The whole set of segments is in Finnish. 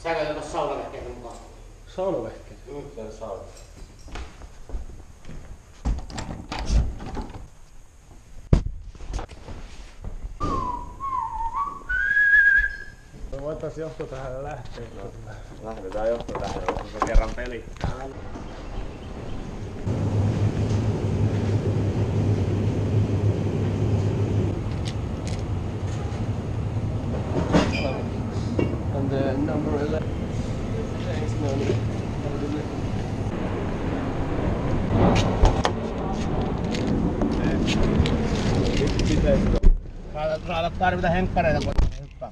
Sä löytät saunavehkeitä mukaan. Saunavehkeitä? Se on sauna. Me voitais johto tähän lähteä. Lähdetään johto tähän, kun se kerran peli. And the number 11. Thanks, man. Saada tarvita henkkareita, kun hyppää.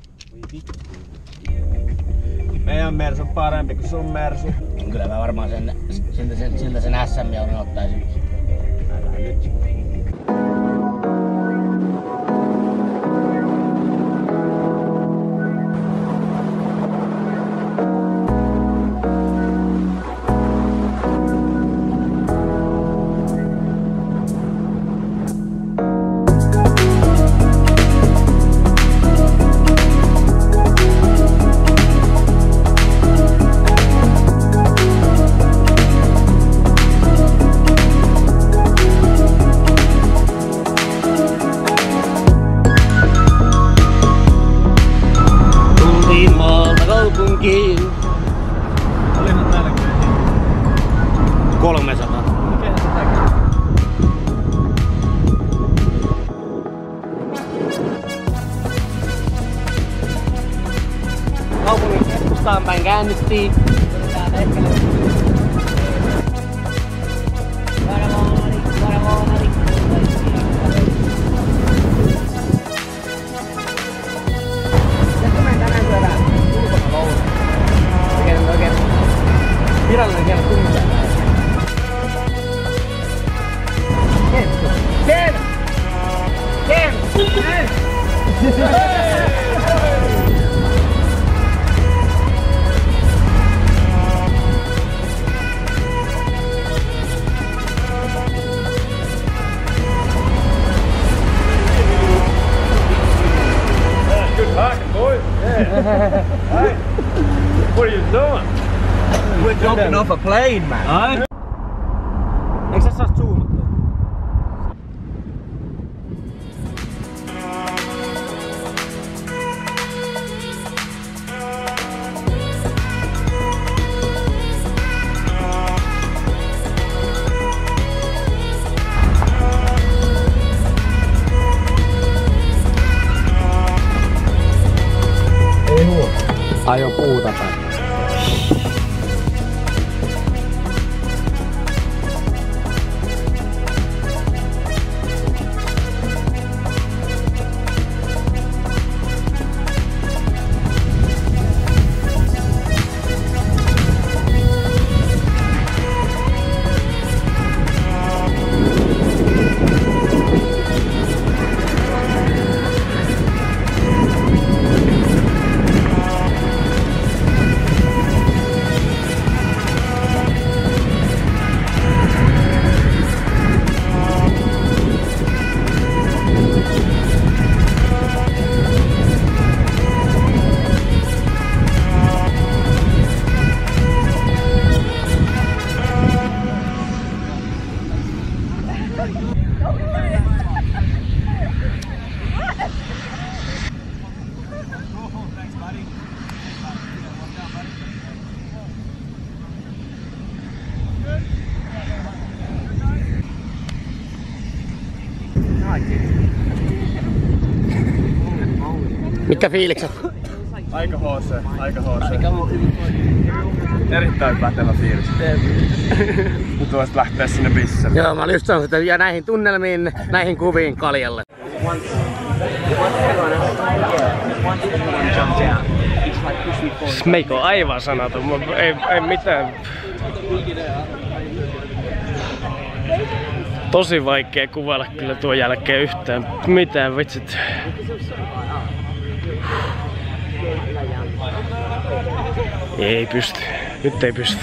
Meidän Mersu on parempi kuin sun Mersu. Kyllä mä varmaan siltä sen SM-joulun ottaisin. Älä nyt. Olihan nälkeä. 300. Mikä se näkyy? Kaupungin keskustaan päin käännyttiin. Virallinen hieno tunne. Good talking, boys. Yeah. Hey, what are you doing? We're jumping off a plane, man. Eikö sä saa zoomattua? Ei huono. Ajo puuta päin. Mitkä fiilikset? Aika HC, aika HC. Erittäin pätevä fiilis. Nyt voisit lähteä sinne missä. Joo, mä olin just sanonut, että ja näihin tunnelmiin, näihin kuviin kaljalle. Meikö on aivan sanaton, ei mitään. Tosi vaikea kuvailla kyllä tuon jälkeen yhtään mitään, vitsit. Ei pysty. Nyt ei pysty.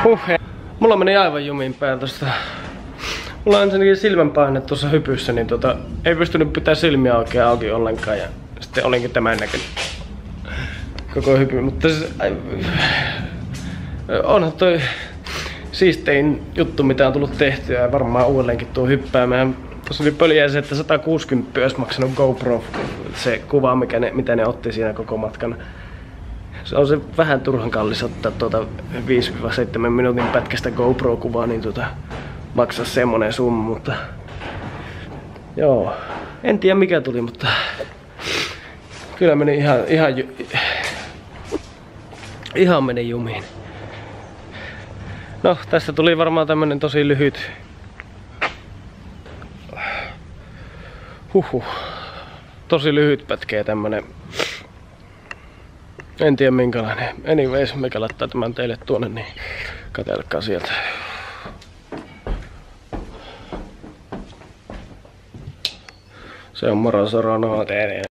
Mulla meni aivan jumiin päin tosta. Mulla on ensinnäkin silmänpaine tuossa hypyssä, niin ei pystynyt pitää silmiä oikein auki ollenkaan. Ja sitten olinkin tämän näköinen koko hypy. Mutta siis, onhan toi siistein juttu, mitä on tullut tehtyä ja varmaan uudelleenkin tuo hyppäämään. Tuossa oli pöliä se, että 160 olisi maksanut GoPro, se kuva, mitä ne otti siinä koko matkan. Se on se vähän turhan kallis ottaa 5-7 minuutin pätkästä GoPro-kuvaa, niin maksaa semmonen summa, mutta joo, en tiedä mikä tuli, mutta kyllä meni ihan meni jumiin. No, tästä tuli varmaan tämmönen tosi lyhyt. Tosi lyhyt pätkeä tämmönen. En tiedä minkälainen. Anyways, mikä laittaa tämän teille tuonne, niin katselkaa sieltä. Se on moro soro.